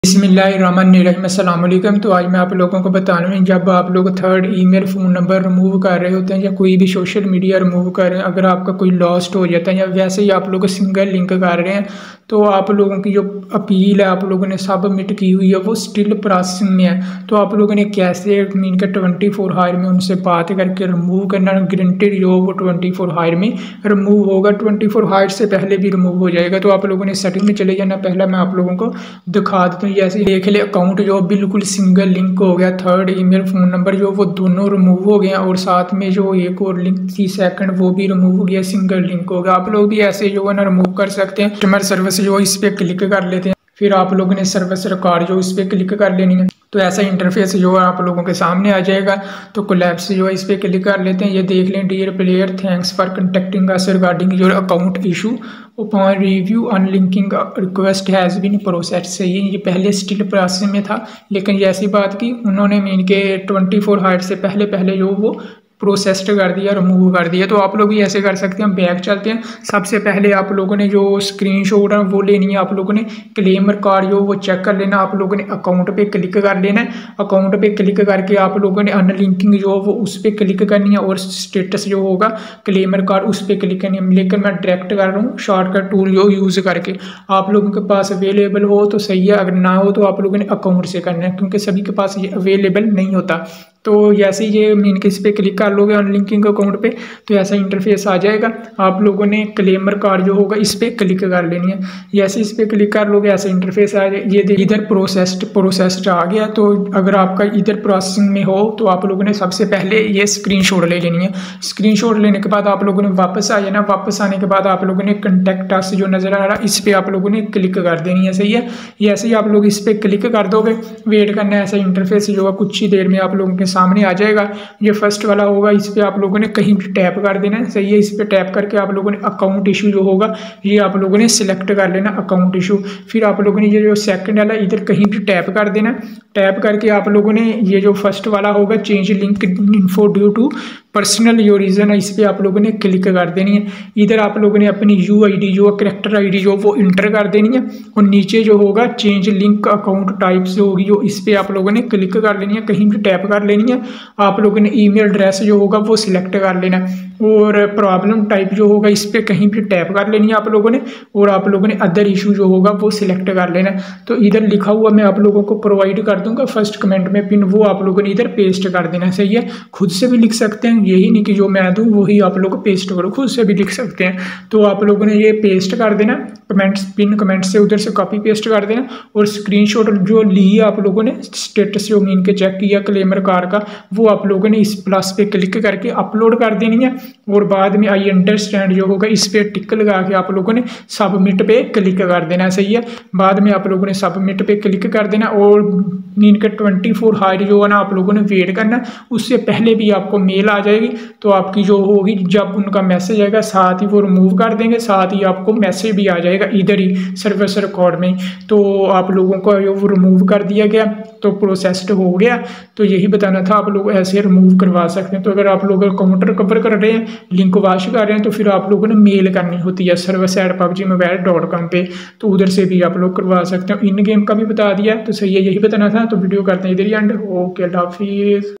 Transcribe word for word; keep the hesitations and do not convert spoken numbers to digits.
बिस्मिल्लाहिर्रहमानिर्रहीम अस्सलाम वालेकुम। तो आज मैं आप लोगों को बताने में, जब आप लोग third email phone number remove कर रहे होते हैं या कोई भी सोशल मीडिया रिमूव कर रहे हैं, अगर आपका कोई लॉस्ट हो जाता है या वैसे ही आप लोग सिंगल लिंक कर रहे हैं, तो आप लोगों की जो अपील है आप लोगों ने सबमिट की हुई है वो स्टिल प्रोसेसिंग में है। तो आप लोगों ने कैसे मीन के ट्वेंटी फोर हायर में उनसे बात करके रिमूव करना, ग्रंटेड जो वो ट्वेंटी फोर हायर में रिमूव होगा, ट्वेंटी फोर हायर से पहले भी रिमूव हो जाएगा। तो आप लोगों ने सेटिंग में चले जाना। पहला मैं आप लोगों को दिखा देता हूँ। जैसे देख ले, अकाउंट जो बिल्कुल सिंगल लिंक हो गया, थर्ड ईमेल फ़ोन नंबर जो वो दोनों रिमूव हो गए, और साथ में जो एक और लिंक थी सेकंड वो भी रिमूव हो गया, सिंगल लिंक हो गया। आप लोग भी ऐसे जो है ना रिमूव कर सकते हैं। कस्टमर सर्विस जो इस पर क्लिक कर लेते हैं, फिर आप लोगों ने सर्विस रिकॉर्ड जो इस पर क्लिक कर लेनी है। तो ऐसा इंटरफेस जो है आप लोगों के सामने आ जाएगा। तो कोलैप्स जो है इस पर क्लिक कर लेते हैं। ये देख लें, dear player thanks for contacting us regarding your account issue upon review unlinking request has been process. सही है, ये पहले स्टिल प्रोसेस में था, लेकिन ये ऐसी बात की उन्होंने मीन के ट्वेंटी फोर हायर से पहले पहले जो वो प्रोसेस्ड कर दिया, रिमूव कर दिया। तो आप लोग भी ऐसे कर सकते हैं। बैक चलते हैं। सबसे पहले आप लोगों ने जो स्क्रीनशॉट है वो लेनी है। आप लोगों ने क्लेम रिकॉर्ड जो वो चेक कर लेना। आप लोगों ने अकाउंट पे क्लिक कर लेना है। अकाउंट पे क्लिक करके आप लोगों ने अनलिंकिंग जो वो उस पर क्लिक करनी है, और स्टेटस जो होगा क्लेम रिकॉर्ड उस पर क्लिक करनी है। लेकिन मैं डायरेक्ट कर रहा हूँ शॉर्टकट टूल जो यूज़ करके। आप लोगों के पास अवेलेबल हो तो सही है, अगर ना हो तो आप लोगों ने अकाउंट से करना है, क्योंकि सभी के पास ये अवेलेबल नहीं होता। तो जैसे ही ये मीन के इस पर क्लिक कर लोगे अनलिंकिंग अकाउंट पे, तो ऐसा इंटरफेस आ जाएगा। आप लोगों ने क्लेमर कार्ड जो होगा इस पर क्लिक कर लेनी है। जैसे इस पर क्लिक कर लोगे ऐसा इंटरफेस आ जाएगा। ये इधर प्रोसेस्ड प्रोसेस्ड आ गया। तो अगर आपका इधर प्रोसेसिंग में हो तो आप लोगों ने सबसे पहले ये स्क्रीनशॉट ले लेनी है। स्क्रीनशॉट लेने के बाद आप लोगों ने वापस आ जाना। वापस आने के बाद आप लोगों ने कंटेक्ट अस जो नज़र आ रहा है इस पर आप लोगों ने क्लिक कर देनी है। सही है, ऐसे ही आप लोग इस पर क्लिक कर दोगे, वेट करना है। ऐसा इंटरफेस जो है कुछ ही देर में आप लोगों के सामने आ जाएगा। ये फर्स्ट वाला होगा, इस पे आप लोगों ने कहीं भी टैप कर देना है। सही है, इस पे टैप करके आप लोगों ने अकाउंट इशू जो होगा ये आप लोगों ने सिलेक्ट कर लेना, अकाउंट इशू। फिर आप लोगों ने ये जो सेकंड वाला इधर कहीं भी टैप कर देना। टैप करके आप लोगों ने ये जो फर्स्ट वाला होगा change link info due to personal your reason है, इस पर आप लोगों ने क्लिक कर देनी है। इधर आप लोगों ने अपनी यू आई डी जो करेक्टर आई डी जो वो इंटर कर देनी है, और नीचे जो होगा चेंज लिंक अकाउंट टाइप्स जो होगी जो इस पर आप लोगों ने क्लिक कर लेनी है, कहीं भी टैप कर लेनी है। आप लोगों ने ईमेल एड्रेस जो होगा वो सिलेक्ट कर लेना, और प्रॉब्लम टाइप जो होगा इस पर कहीं भी टैप कर लेनी है आप लोगों ने, और आप लोगों ने अदर इशू जो होगा वो सिलेक्ट कर लेना। तो इधर लिखा हुआ मैं आप लोगों को प्रोवाइड कर दूंगा फर्स्ट कमेंट में पिन, वो आप लोगों ने इधर पेस्ट कर देना। सही है, खुद से भी लिख सकते हैं, यही नहीं कि जो मैं दूं वही आप लोग पेस्ट करो, खुद से भी लिख सकते हैं। तो आप लोगों ने ये पेस्ट कर देना, कमेंट्स पिन कमेंट से उधर से कॉपी पेस्ट कर देना, और स्क्रीनशॉट जो ली आप लोगों ने स्टेटस जो मीन के चेक किया क्लेमर कार्ड का, वो आप लोगों ने इस प्लस पे क्लिक करके अपलोड कर देनी है। और बाद में आई अंडरस्टैंड जो होगा इस पे टिक लगा के आप लोगों ने सबमिट पे क्लिक कर देना। सही है, बाद में आप लोगों ने सबमिट पे क्लिक कर देना, और मीन के ट्वेंटी फोर हायर जो है ना आप लोगों ने वेट करना। उससे पहले भी आपको मेल आ जाएगी, तो आपकी जो होगी जब उनका मैसेज आएगा साथ ही वो रिमूव कर देंगे, साथ ही आपको मैसेज भी आ जाएगा इधर ही सर्विस रिकॉर्ड में। तो आप लोगों को वो रिमूव कर दिया गया, तो प्रोसेस्ड हो गया। तो यही बताना था, आप लोग ऐसे रिमूव करवा सकते हैं। तो अगर आप लोग अकाउंट रिकवर कर रहे हैं, लिंक वॉश कर रहे हैं, तो फिर आप लोगों ने मेल करनी होती है service at PUBG mobile dot com पे, तो उधर से भी आप लोग करवा सकते हैं। इन गेम का भी बता दिया, तो सही है, यही बताना था। तो वीडियो करते हैं इधर ही एंड। ओके, अल्लाह हाफिज़।